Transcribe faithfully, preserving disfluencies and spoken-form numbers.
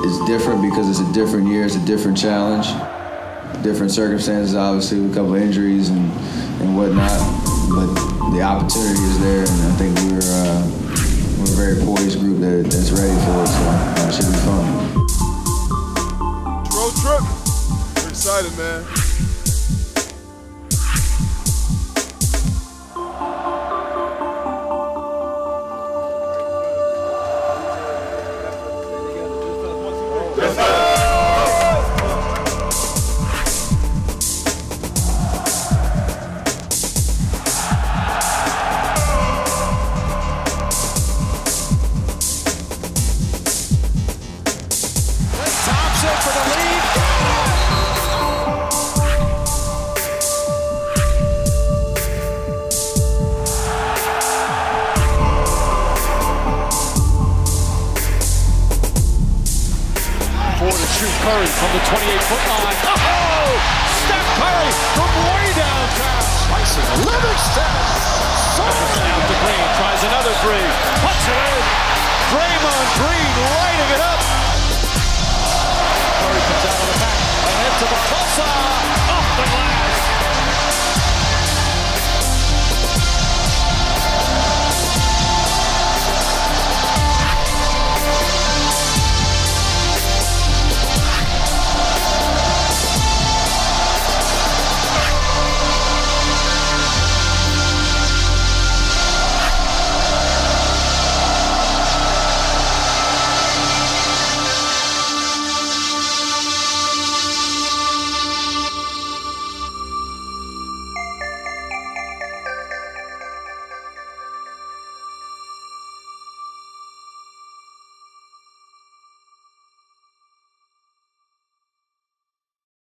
it's different because it's a different year, it's a different challenge, different circumstances, obviously, with a couple of injuries and, and whatnot. But the opportunity is there, and I think we're, uh, we're a very poised group that, that's ready for it, so uh, it should be fun. Road trip. We're excited, man. For the lead. Four to shoot Curry from the twenty-eight foot line. Oh! Steph Curry from way downtown. Slicing a Livingston. Out to Green, tries another three. Puts it in. Draymond Green lighting it up. Curry comes out of the back, ahead to the Tulsa, off the glass.